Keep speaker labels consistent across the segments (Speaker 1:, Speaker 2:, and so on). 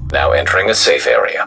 Speaker 1: Now entering a safe area.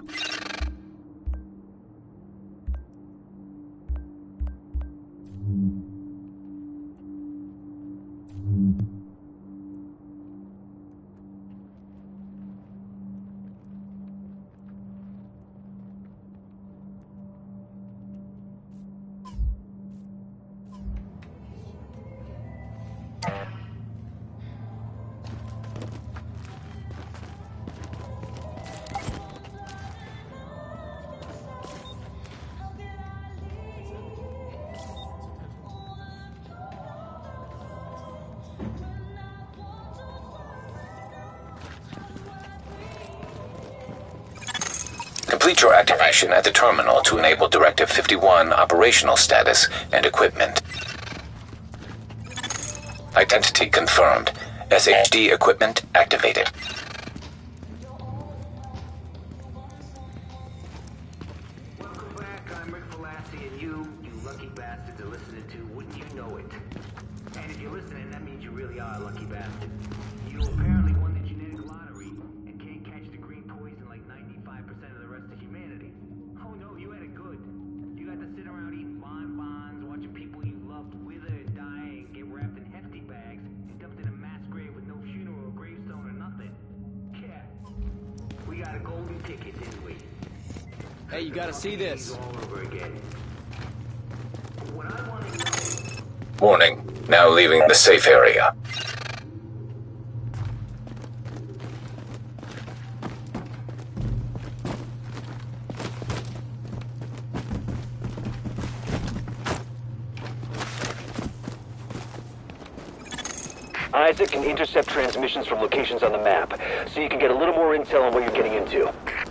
Speaker 1: Complete your activation at the terminal to enable Directive 51 operational status and equipment. Identity confirmed. SHD equipment activated.
Speaker 2: Welcome back. I'm Rick Velassi, and you lucky bastards are listening to Wouldn't You Know It. And if you're listening, that means you really are a lucky bastard. You apparently won the genetic lottery and can't catch the green poison like 95% of the rest of humanity. Oh no, you had it good. You got to sit around eating bonbons, watching people you loved wither and die and get wrapped in hefty bags and dumped in a mass grave with no funeral or gravestone or nothing. Yeah. We got a golden ticket, didn't we?
Speaker 3: Hey, you gotta see this.
Speaker 2: All over again. What I want to know...
Speaker 1: Warning. Now leaving the safe area.
Speaker 4: Isaac can intercept transmissions from locations on the map, so you can get a little more intel on what you're getting into.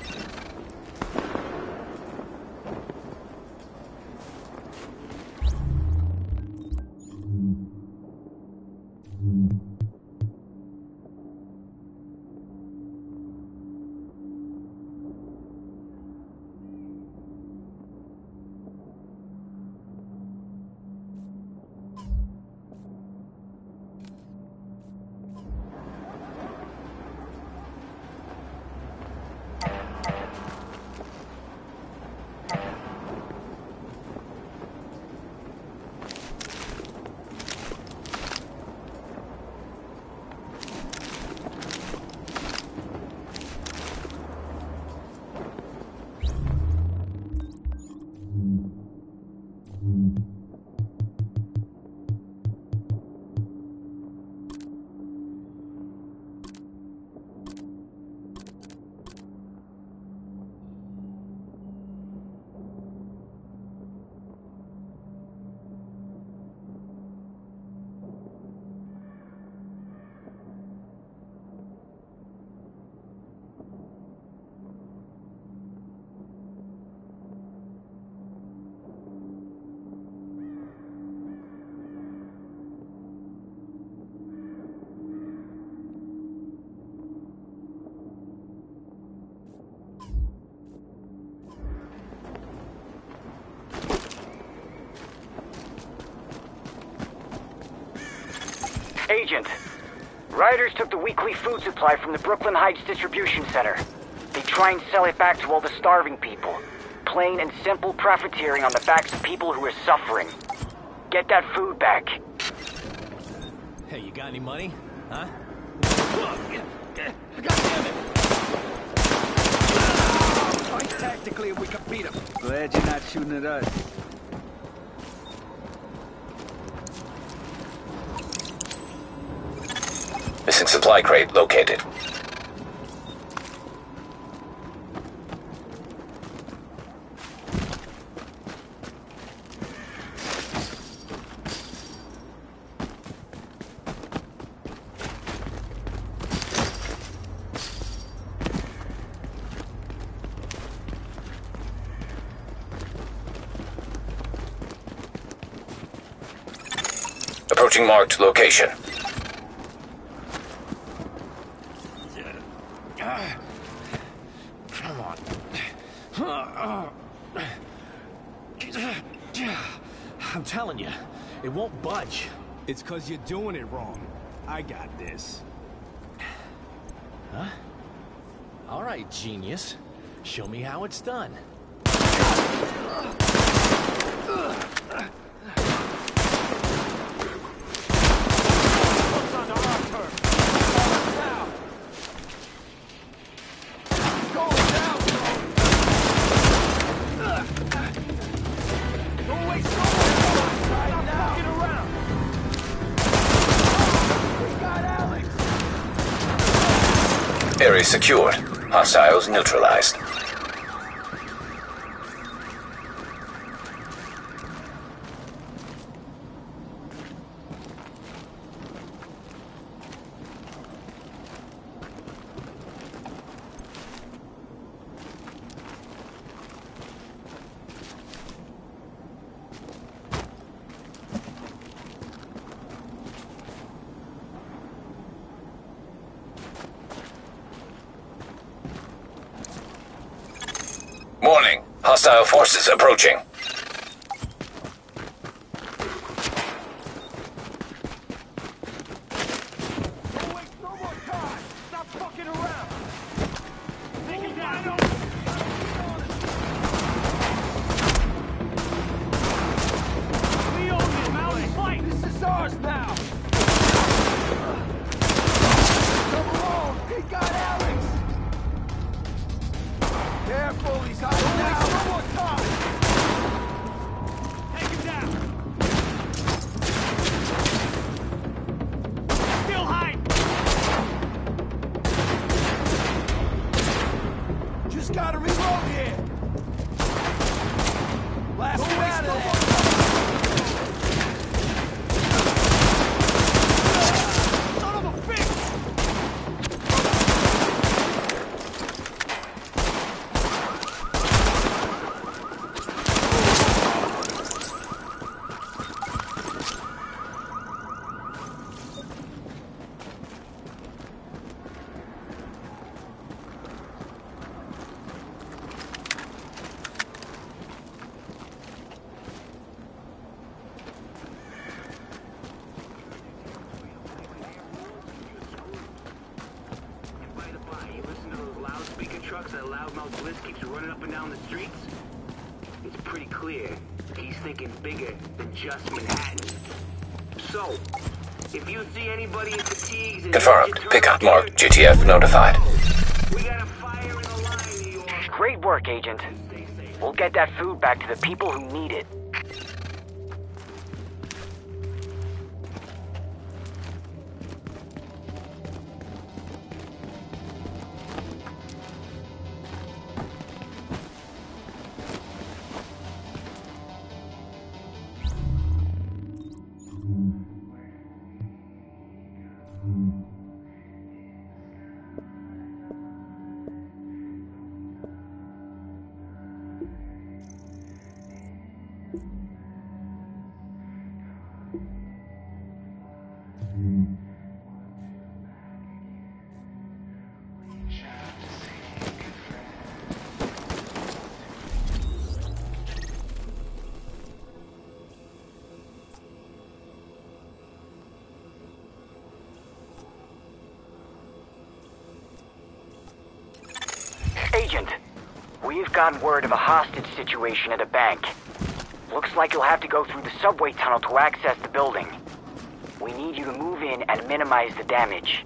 Speaker 5: Agent, Riders took the weekly food supply from the Brooklyn Heights Distribution Center. They try and sell it back to all the starving people. Plain and simple profiteering on the backs of people who are suffering. Get that food back.
Speaker 3: Hey, you got any money? Huh? God damn it!
Speaker 6: Fight tactically and we can beat him. Glad you're not shooting at us.
Speaker 1: Missing supply crate located. Approaching marked location.
Speaker 6: Come on. I'm telling you, it won't budge. It's 'cause you're doing it wrong. I got this.
Speaker 3: Huh? All right. right, genius. Show me how it's done.
Speaker 1: Area secured. Hostiles neutralized. Warning. Hostile forces approaching.
Speaker 2: Trucks that loudmouth Blitz keeps running up and down the streets? It's pretty clear he's thinking bigger than just Manhattan. So, if you see anybody in fatigues and
Speaker 1: Confirmed. Pickup marked. GTF notified.
Speaker 2: We got a fire in the line, New York.
Speaker 5: Great work, Agent. We'll get that food back to the people who need it. Agent, we've gotten word of a hostage situation at a bank. Looks like you'll have to go through the subway tunnel to access the building. We need you to move in and minimize the damage.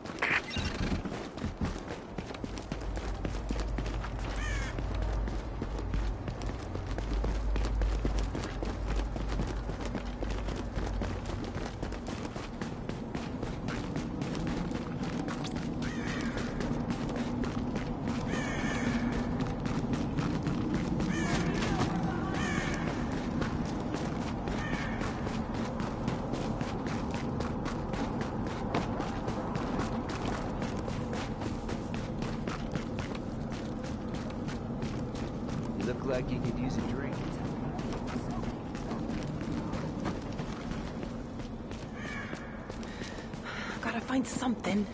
Speaker 7: Look like you could use a drink.
Speaker 8: Gotta find something.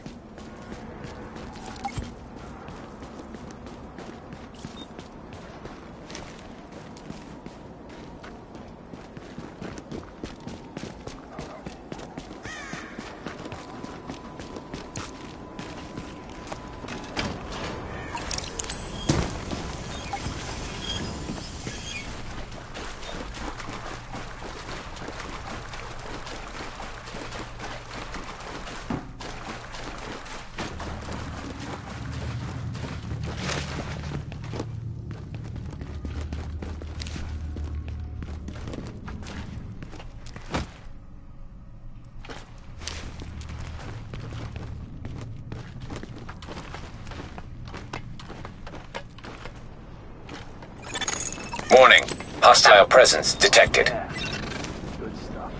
Speaker 1: Warning. Hostile presence detected.
Speaker 6: Good stuff.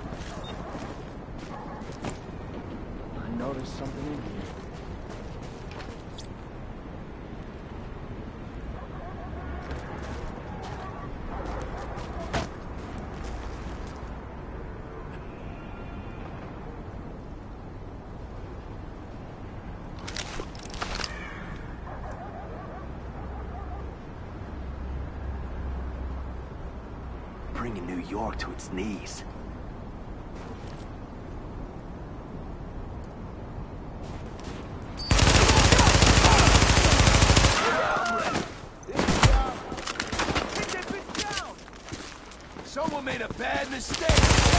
Speaker 6: I noticed something in here.
Speaker 3: Bringing New York to its knees. Someone made a bad mistake.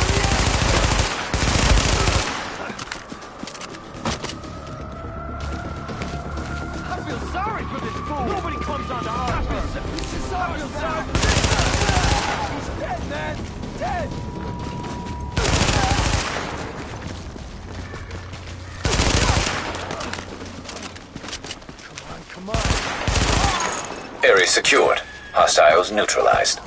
Speaker 3: I feel sorry for this fool. Nobody comes on to our turf. I feel sorry. He's dead, man. Dead. Come on.
Speaker 1: Area secured. Hostiles neutralized.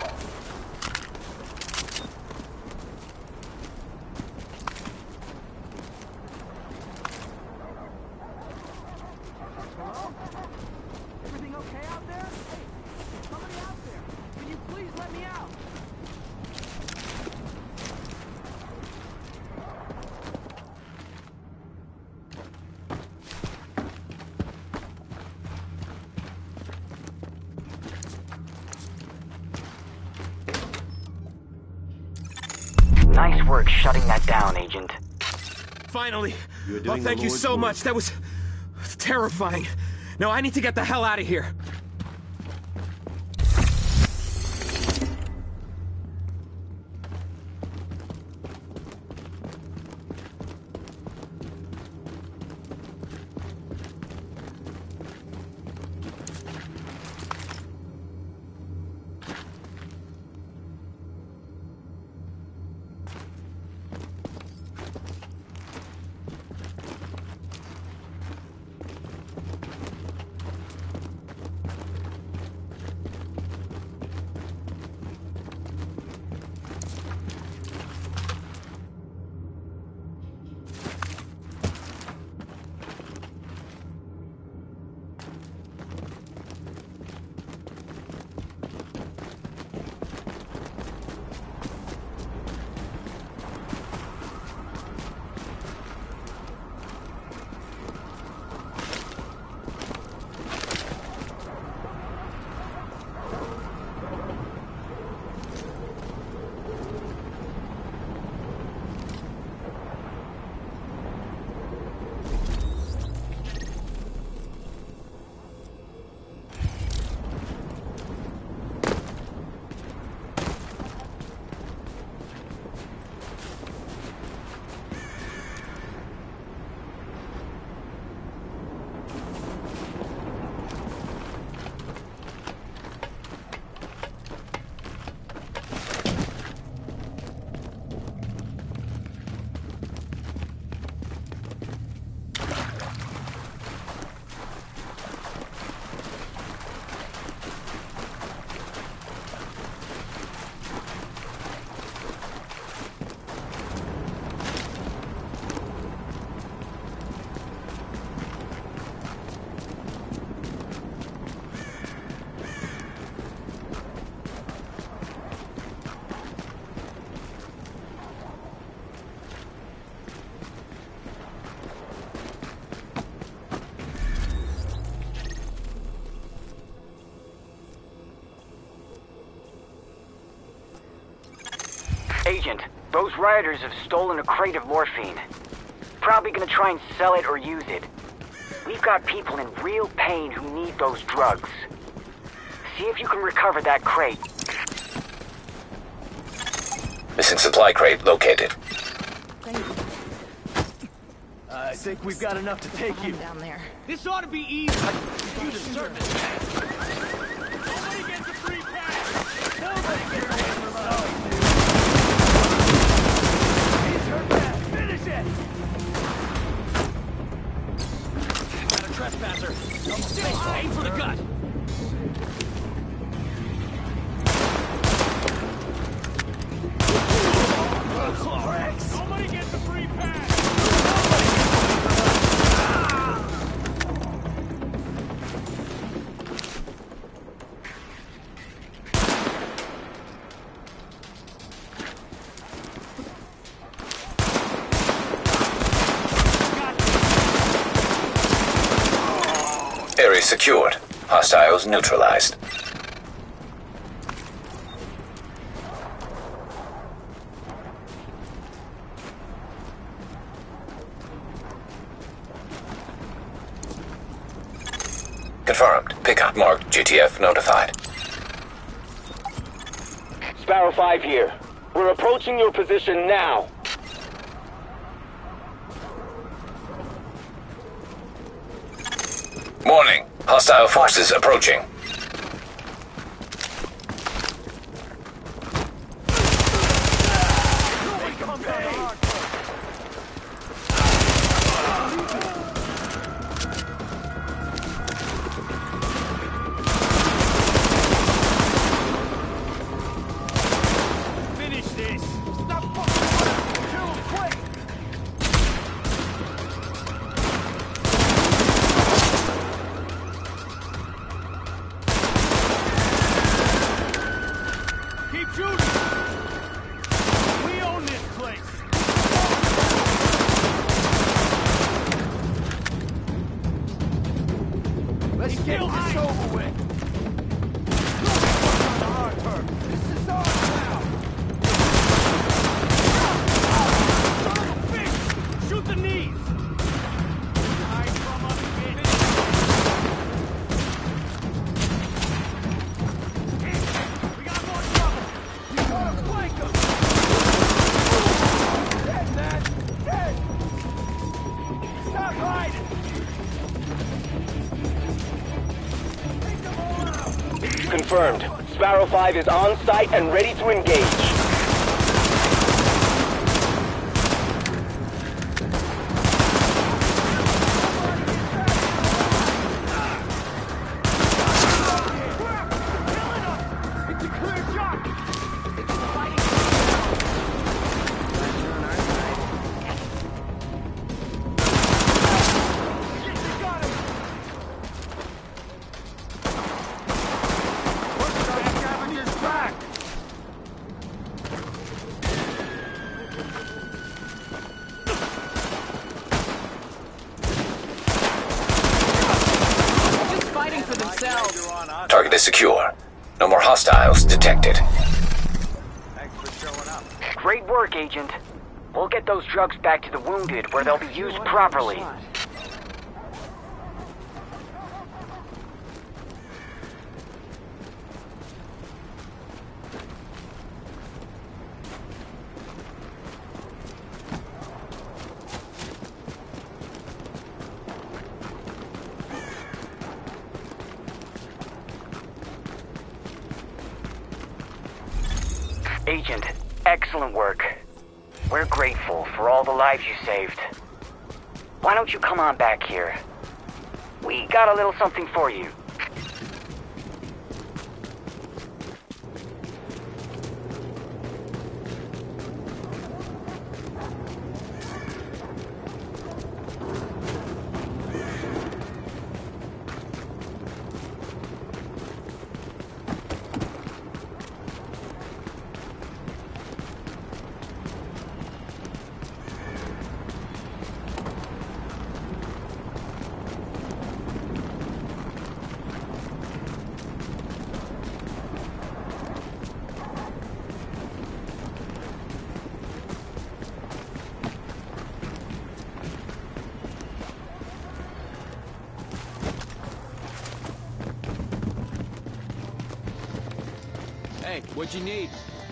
Speaker 6: Everything okay out there? Hey, somebody out there. Can you please let me out?
Speaker 5: Nice work shutting that down, Agent.
Speaker 3: Finally. Oh, thank you so much. That was terrifying. Now I need to get the hell out of here.
Speaker 5: Agent, those rioters have stolen a crate of morphine. Probably gonna try and sell it or use it. We've got people in real pain who need those drugs. See if you can recover that crate.
Speaker 1: Missing supply crate located.
Speaker 8: Thank you.
Speaker 6: I think we've got enough to take you.
Speaker 8: Down there.
Speaker 6: This ought to be easy. You deserve it. Nobody gets a free pass. Nobody gets away from us. He's hurt bad. Finish it.
Speaker 3: Got a trespasser. Aim for the gut.
Speaker 1: Area secured. Hostiles neutralized. Confirmed. Pickup marked. GTF notified.
Speaker 4: Sparrow 5 here. We're approaching your position now.
Speaker 1: Warning. Hostile forces approaching.
Speaker 3: Finish this! Stop fucking! Kill him, quick! Keep shooting! We own this place! Let's get this over with! This is ours now! Son of a bitch! Shoot the knees! Hide from us, bitch! We got more trouble! You gotta flank them! Dead, man! Dead! Stop hiding! Take them all out!
Speaker 4: Confirmed. Sparrow 5 is on site and ready to engage.
Speaker 3: It's a clear shot! Shit, you got him! Look, that scavenger's back!
Speaker 8: Just fighting for themselves.
Speaker 1: Target is secure. No more hostiles detected.
Speaker 5: Great work, Agent. We'll get those drugs back to the wounded where they'll be used properly. Agent, excellent work. We're grateful for all the lives you saved. Why don't you come on back here? We got a little something for you.
Speaker 6: Hey, what'd you need?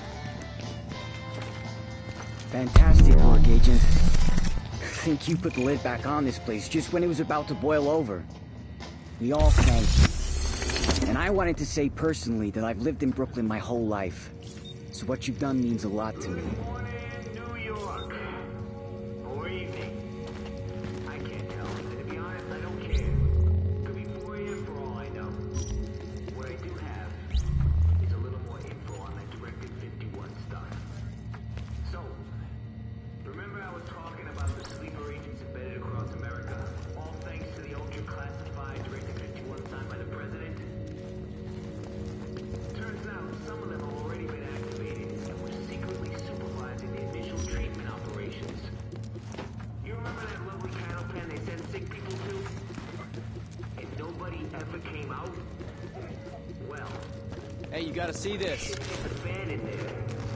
Speaker 7: Fantastic work, Agent. I think you put the lid back on this place just when it was about to boil over. We all thank you. And I wanted to say personally that I've lived in Brooklyn my whole life. So what you've done means a lot to me.
Speaker 2: Morning, New York. Or evening. I can't tell. And to be honest, I don't care. Could be 4 a.m. for all I know. What I do have is a little more info on that Directive 51 stuff. So, remember I was talking about the sleeper agents embedded across America? All thanks to the ultra-classified Directive 51 signed by the President? Turns out some of them have already been activated and were secretly supervising ever came out, well,
Speaker 3: Hey, you gotta see this.
Speaker 2: shit hit the fan in there.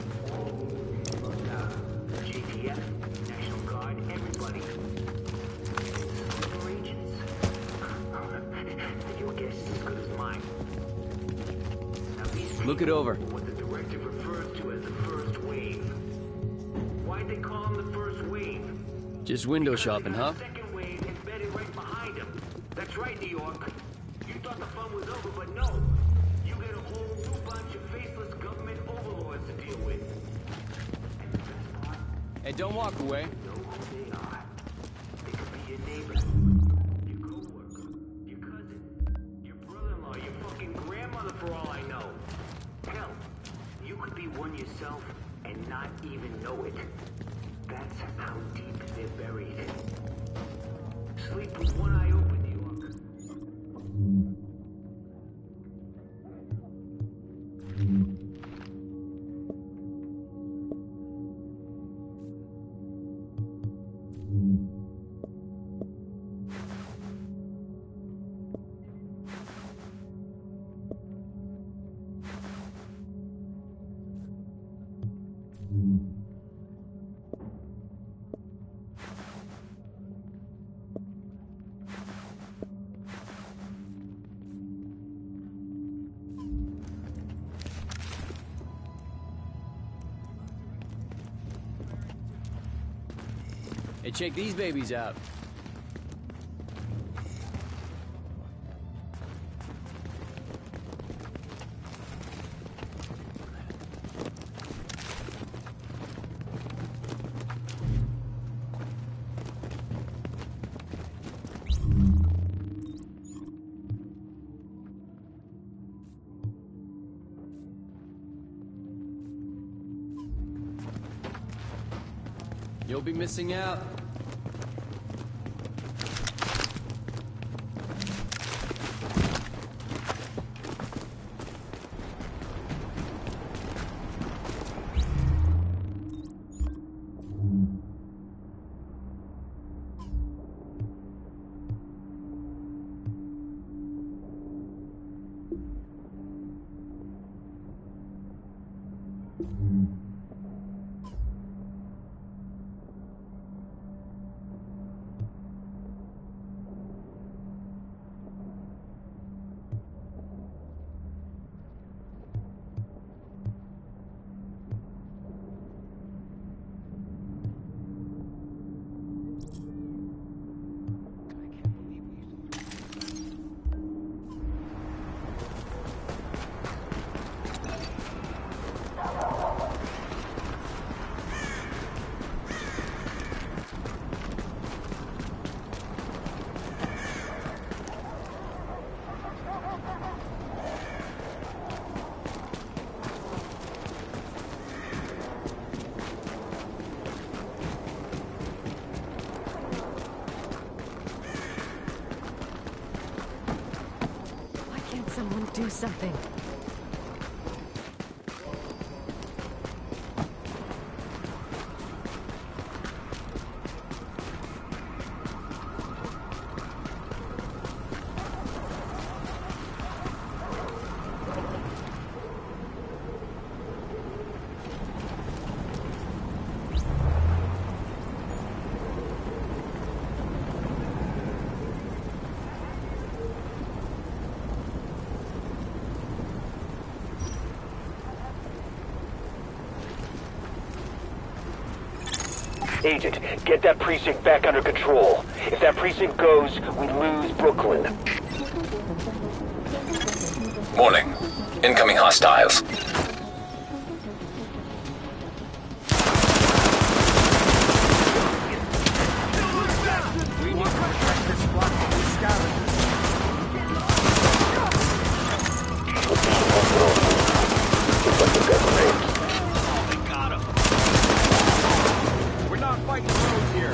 Speaker 2: JTF, National Guard, everybody. Super agents? Your guess is as good as mine. Now, these
Speaker 3: Look it over.
Speaker 2: what the directive refers to as the first wave. Why'd they call them the first wave?
Speaker 3: Just window shopping, huh?
Speaker 2: Second wave embedded right behind them. That's right, New York. You thought the fun was over, but no. You get a whole new bunch of faceless government overlords to deal with. And the best part,
Speaker 3: Hey, don't walk away.
Speaker 2: you know who they are. They could be your neighbor, your co-worker, your cousin, your brother-in-law, your fucking grandmother for all I know. Hell, you could be one yourself and not even know it. That's how deep they're buried. Sleep with one eye open, New York.
Speaker 3: Hey, check these babies out. You'll be missing out.
Speaker 9: Someone do something.
Speaker 4: Agent, get that precinct back under control. If that precinct goes, we lose Brooklyn.
Speaker 1: Warning. Incoming hostiles.
Speaker 3: We need to protect this block from the scavengers. They got him. We're not fighting roads here.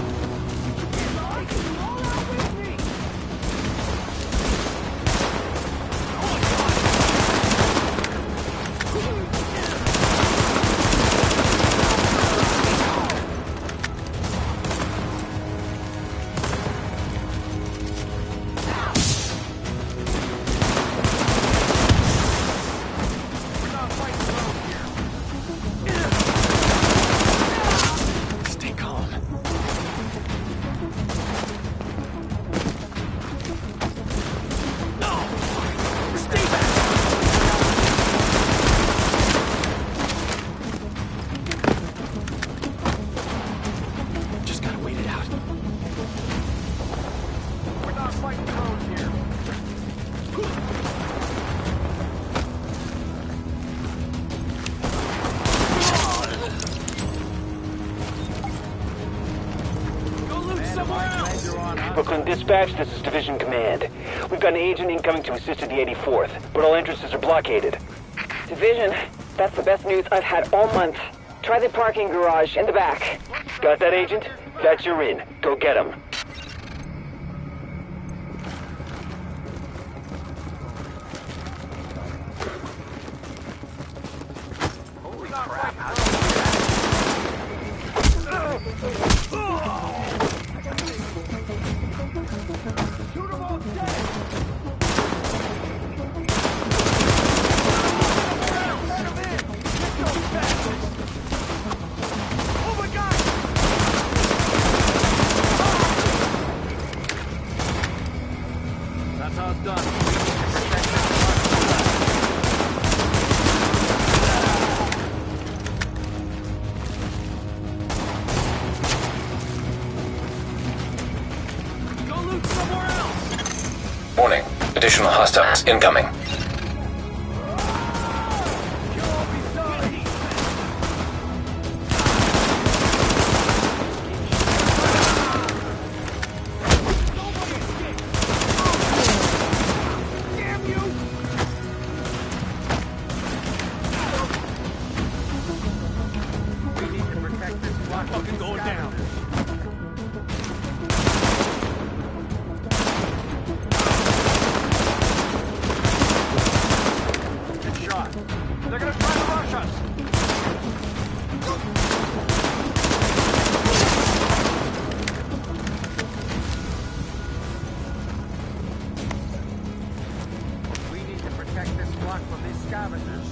Speaker 4: Dispatch, this is Division Command. We've got an agent incoming to assist at the 84th, but all entrances are blockaded.
Speaker 8: Division, that's the best news I've had all month. Try the parking garage in the back.
Speaker 4: Got that, Agent? That's your in. Go get him.
Speaker 3: Holy crap. Shoot him all dead! That's how it's done. Go loot somewhere else!
Speaker 1: Warning. Additional hostiles incoming.
Speaker 3: Fucking going down. Good shot. They're gonna try to rush us. We need to protect this block from these scavengers.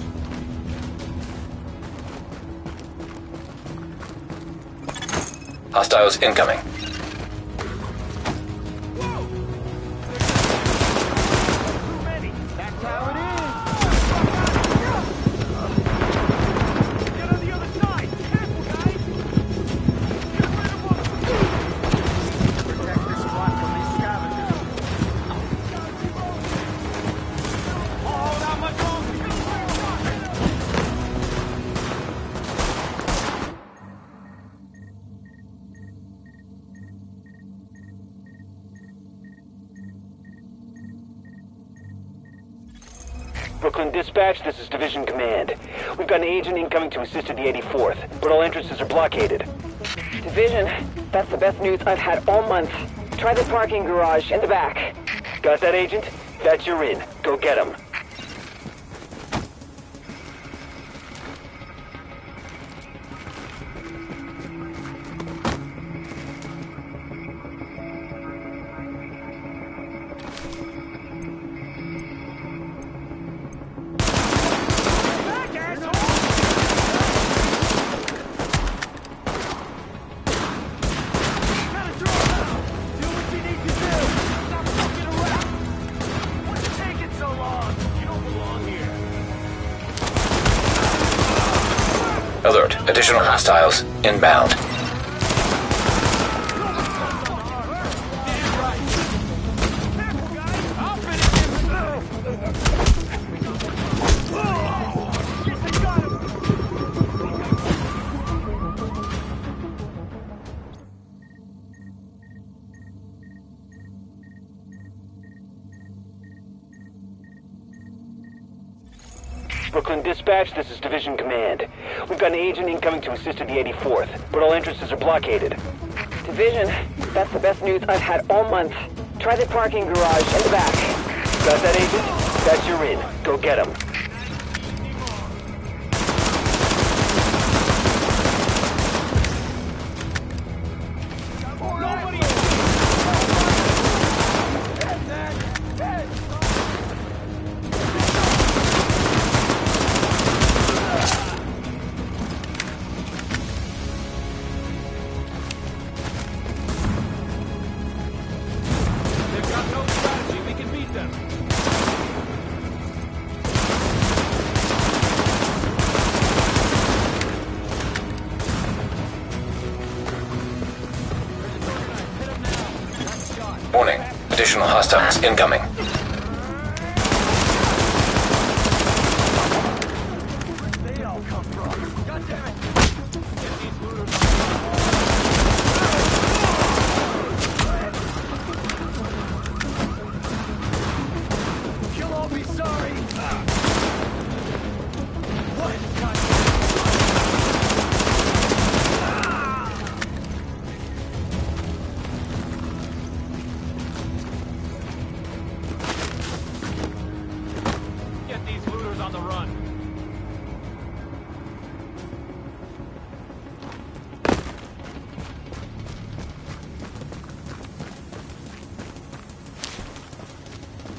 Speaker 1: Hostiles incoming.
Speaker 3: That's how it is. Get on the other side. Careful, guys. Get rid of them. Protect this block from these scavengers. Oh, not much longer.
Speaker 4: Brooklyn Dispatch, this is Division Command. We've got an agent incoming to assist at the 84th, but all entrances are blockaded.
Speaker 8: Division, that's the best news I've had all month. Try the parking garage in the back.
Speaker 4: Got that, Agent? That's your in. Go get him.
Speaker 1: Alert. Additional hostiles inbound.
Speaker 4: Brooklyn Dispatch, this is Division Command. We've got an agent incoming to assist at the 84th, but all entrances are blockaded.
Speaker 8: Division, that's the best news I've had all month. Try the parking garage in the back.
Speaker 4: Got that, Agent? That's your in. Go get him.
Speaker 3: They've got no strategy. We can beat them.
Speaker 1: Warning. Additional hostiles incoming.
Speaker 3: They all come from. God damn it. Get these looters.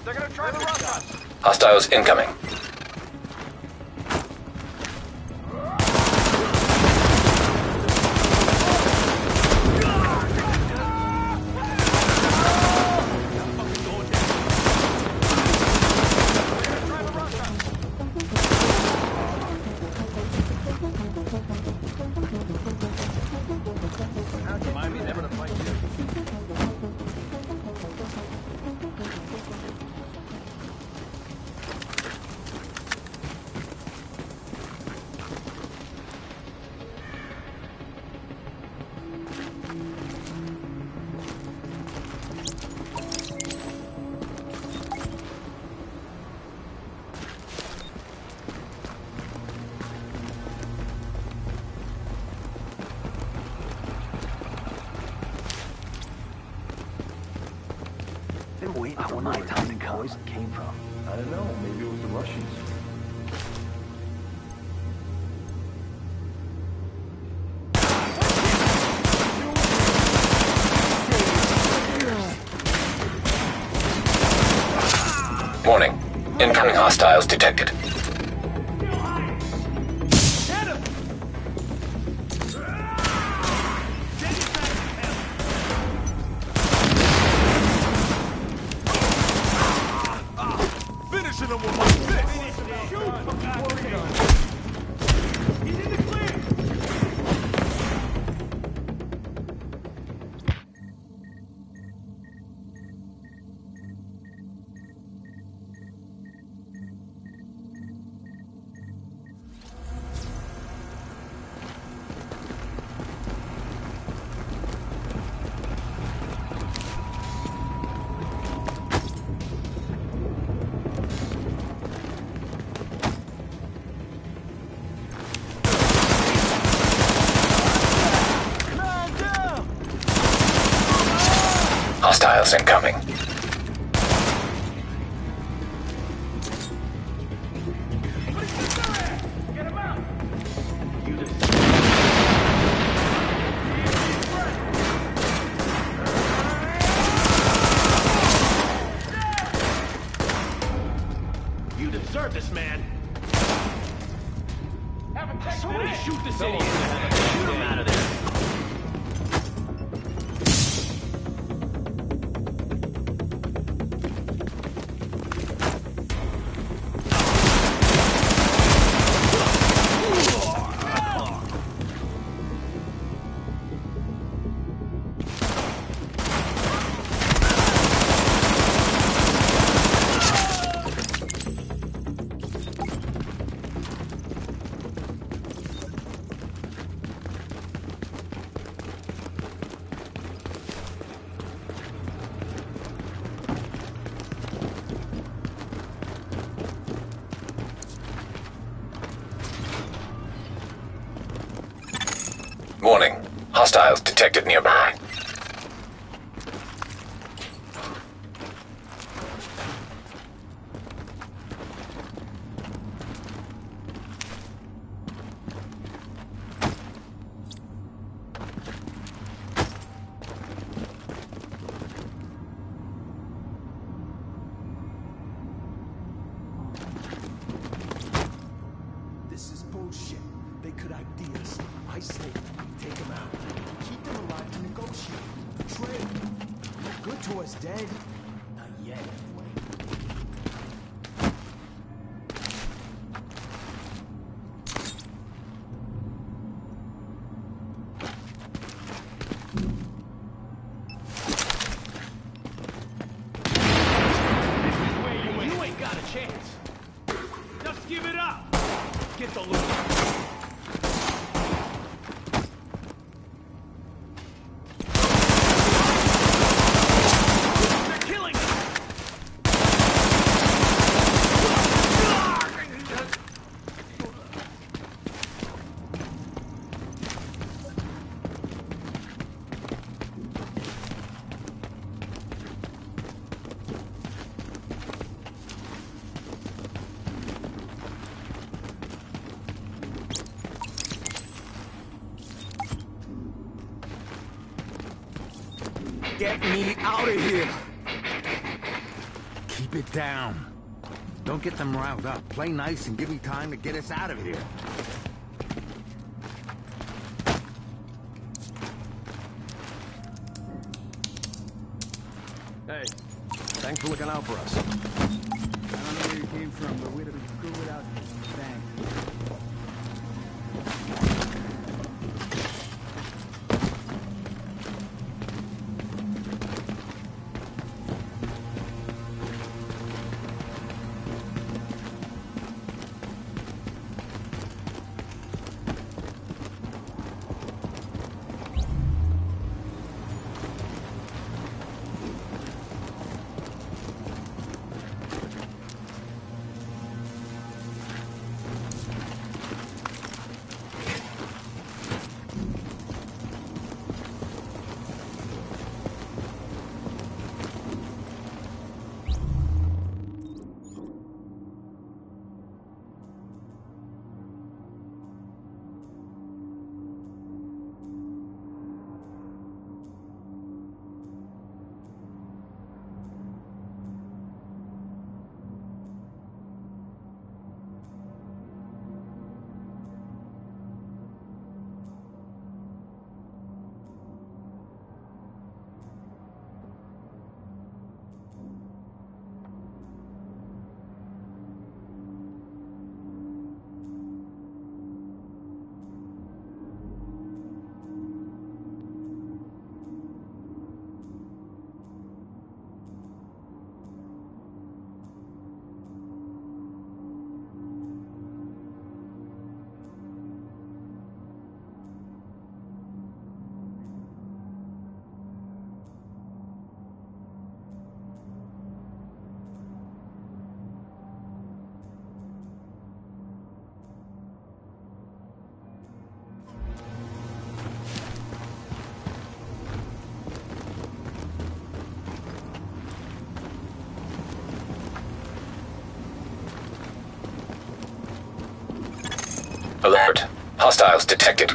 Speaker 3: They're gonna try to rush us.
Speaker 1: Hostiles incoming.
Speaker 3: Remind me never to fight you.
Speaker 2: I wonder where Tommy poison came from.
Speaker 10: I don't know. Maybe it was the Russians.
Speaker 1: Warning. Incoming hostiles detected.
Speaker 3: Finishing him with my fist. Shoot! He's in the clear.
Speaker 1: Hostiles incoming.
Speaker 3: Get him out. You deserve this, man. Somebody shoot this idiot. Shoot him out of there.
Speaker 1: Warning. Hostiles detected nearby.
Speaker 10: This is bullshit. They could ID us. I say, take them out. Keep them alive to negotiate. Trade. No good to us dead. Not yet, anyway.
Speaker 3: You ain't got a chance. Just give it up. Get the loot.
Speaker 10: Get me out of here!
Speaker 11: Keep it down. Don't get them riled up. Play nice and give me time to get us out of here.
Speaker 3: Hey, thanks for looking out for us.
Speaker 7: I don't know where you came from, but we'd have been screwed without you. Thanks.
Speaker 1: Alert. Hostiles detected.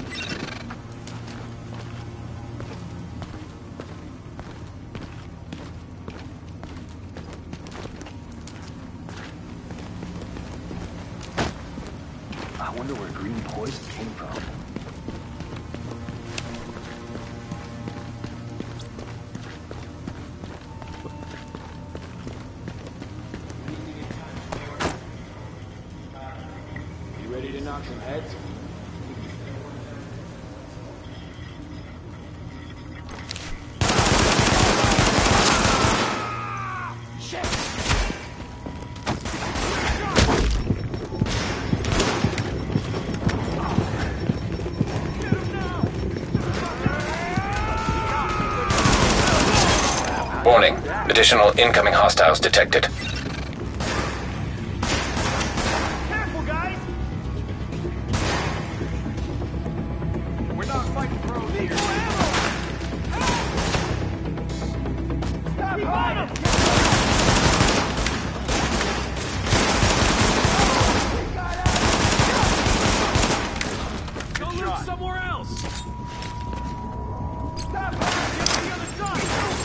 Speaker 10: I wonder where green poison came from.
Speaker 3: You ready to knock some heads?
Speaker 1: Warning. Additional incoming hostiles detected.
Speaker 3: Careful, guys! We're not fighting pros here. Stop hiding! Go loot somewhere else! Stop hiding! Get to the other side!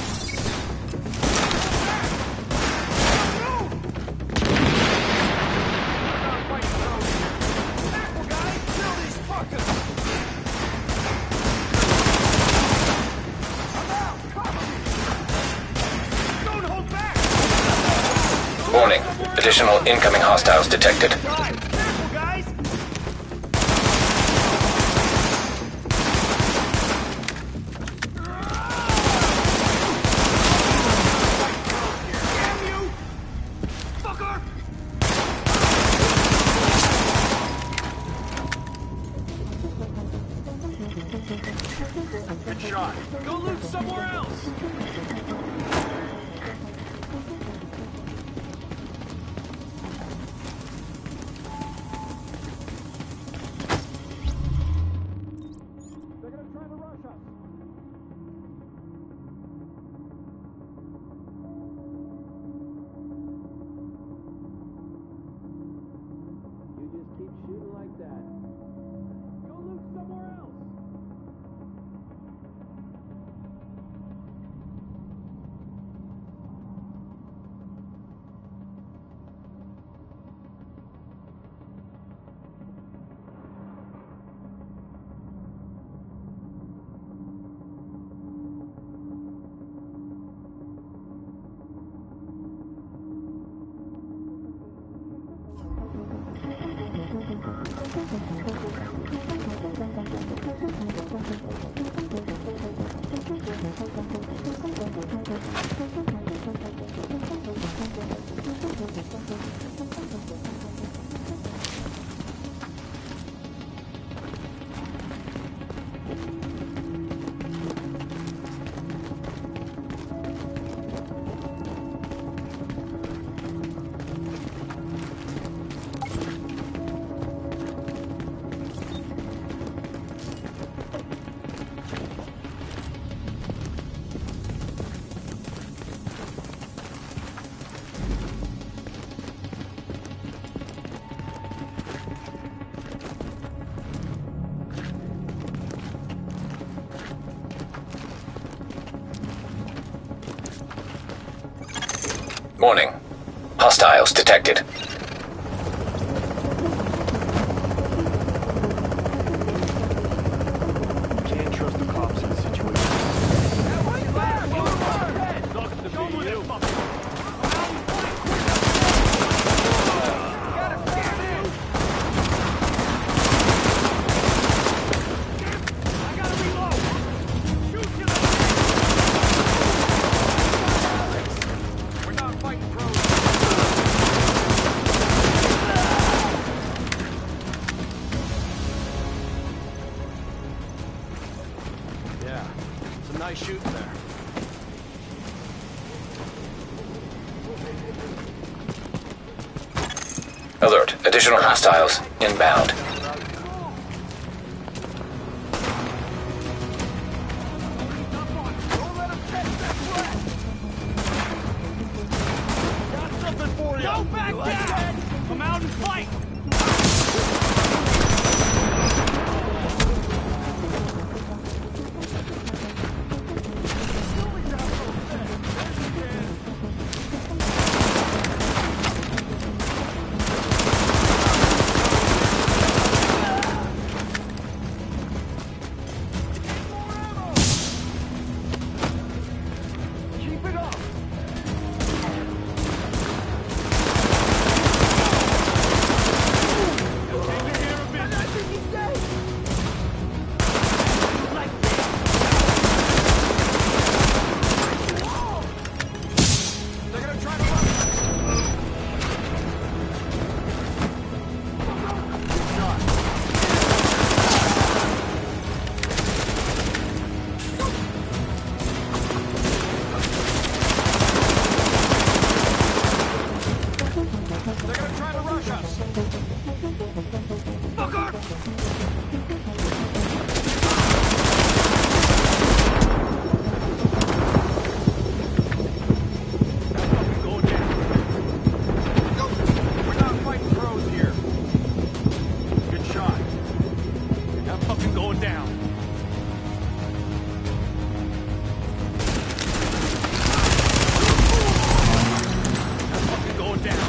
Speaker 1: Warning. Additional incoming hostiles detected.
Speaker 3: Careful, guys! Damn you! Fucker! Good shot. Go loot somewhere else!
Speaker 1: Warning. Hostiles detected.
Speaker 3: Can't trust the cops in this situation. Yeah, some nice shooting there.
Speaker 1: Alert. Additional hostiles inbound.
Speaker 6: Got something for you. Go back down. Come out and fight.
Speaker 3: Keep it up!
Speaker 6: They're gonna try to run. They're gonna try to rush us. Fucker! That's fucking going down. We're not fighting pros here. Good shot. Not fucking going down. Not fucking going down.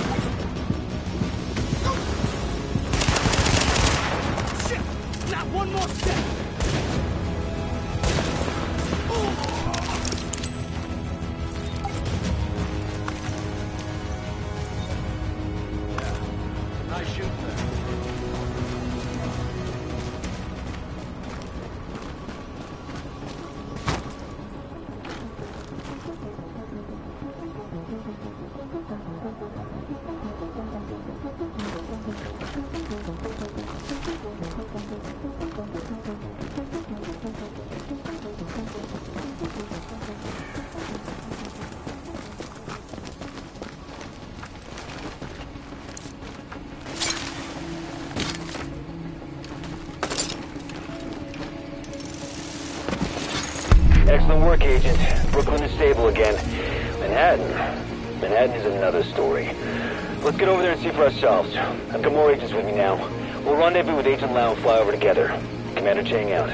Speaker 6: Shit! Not one more step! Nice shoot there.
Speaker 4: Excellent work, Agent. Brooklyn is stable again. Manhattan is another story. Let's get over there and see for ourselves. I've got more agents with me now. We'll rendezvous with Agent Lau and fly over together. Commander Chang out.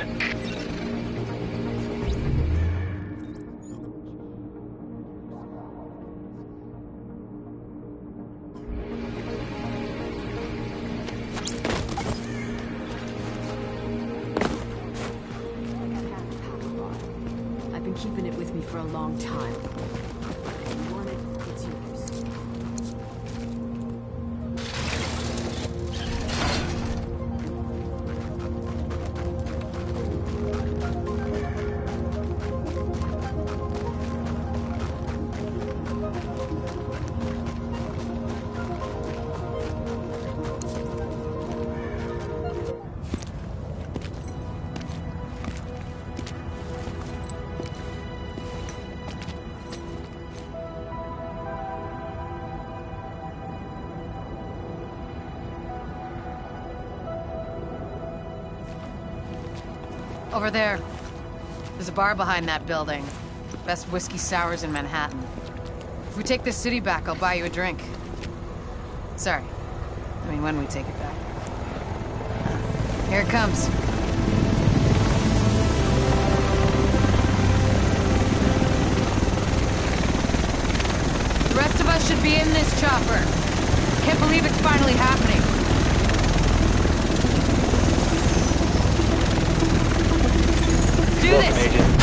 Speaker 9: I've been keeping it with me for a long time. If you want it, it's yours.
Speaker 12: Over there. There's a bar behind that building. Best whiskey sours in Manhattan. If we take this city back, I'll buy you a drink. Sorry. I mean, when we take it back. Here it comes. You rest of us should be in this chopper. Can't believe it's finally happening. Do
Speaker 4: Welcome,
Speaker 12: this!
Speaker 4: Agent.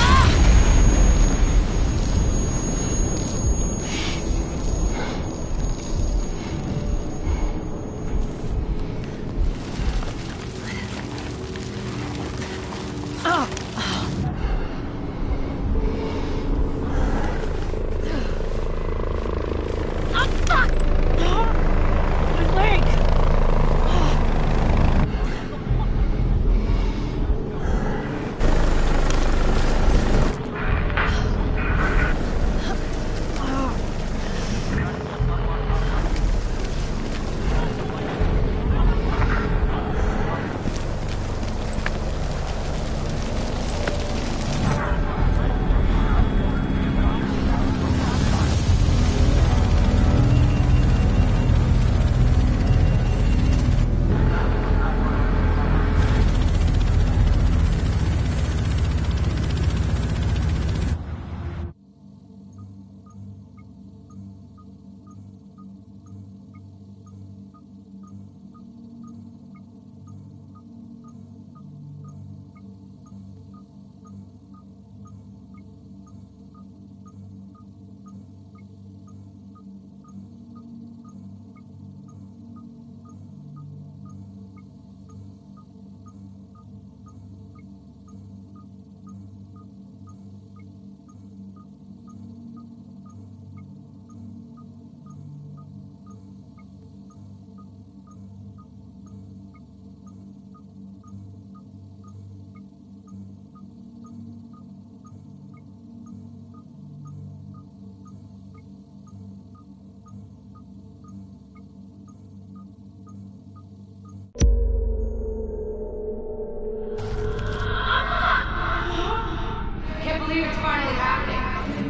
Speaker 12: Can't believe it's finally happening.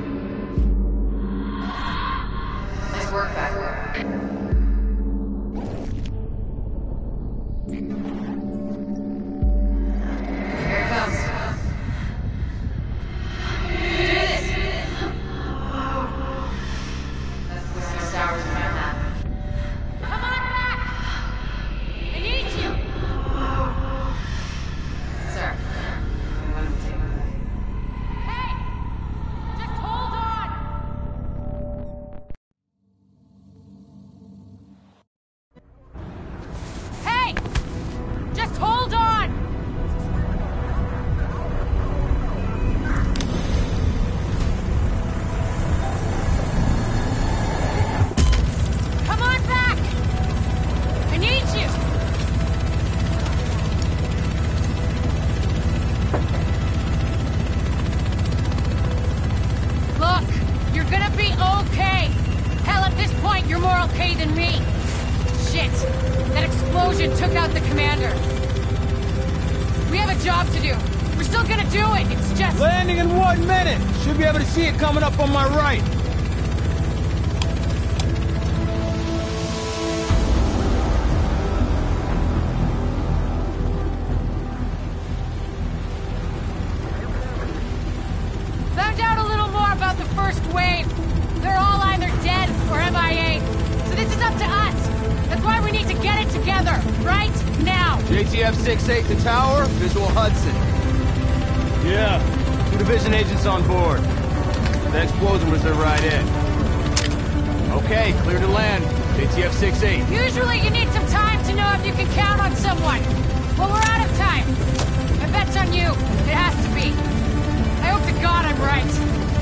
Speaker 12: Nice work back there. Here it comes. Do this! That's Whiskey Sours in Manhattan. Come on back! I need you! Sir, when we take it back. Hey! Just hold on! Hey! Just hold on! Come on back! I need you! Look, you're gonna be okay. Hell, at this point, you're more okay than me. Shit, that explosion took out the commander. We have a job to do. We're still gonna do it. It's just...
Speaker 3: Landing in 1 minute. Should be able to see it coming up on my right.
Speaker 12: Found out a little more about the first wave. They're all either dead or MIA. So this is up to us. That's why we need to get it together, right now.
Speaker 3: JTF 6-8 to tower, visual Hudson. Yeah, 2 division agents on board. The explosion was their right in. Okay, clear to land. JTF 6-8.
Speaker 12: Usually you need some time to know if you can count on someone. Well, we're out of time. My bet's on you. It has to be. I hope to God I'm right.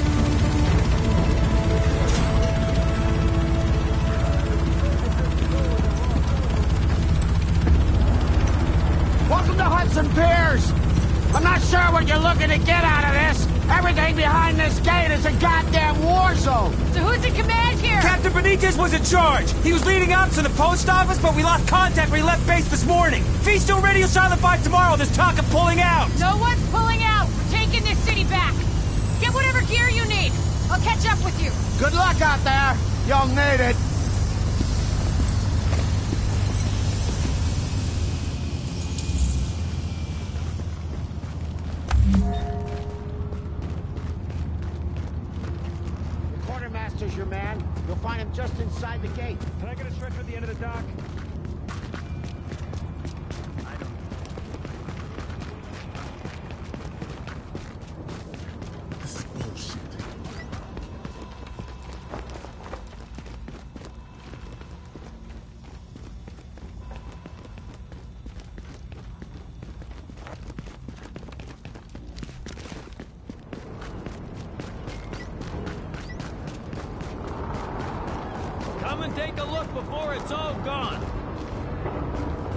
Speaker 11: Welcome to Hudson Piers. I'm not sure what you're looking to get out of this. Everything behind this gate is a goddamn war zone.
Speaker 12: So who's in command here?
Speaker 13: Captain Benitez was in charge. He was leading ops to the post office, but we lost contact when he left base this morning. If he's still radio silent by tomorrow, there's talk of pulling out.
Speaker 12: No one's pulling out. We're taking this city back. Get whatever gear you need. I'll catch up with you.
Speaker 11: Good luck out there. You'll need it. Quartermaster's your man. You'll find find him just inside the gate.
Speaker 6: Can I get a stretcher at the end of the dock?
Speaker 10: This is bullshit.
Speaker 6: Come and take a look before it's all gone.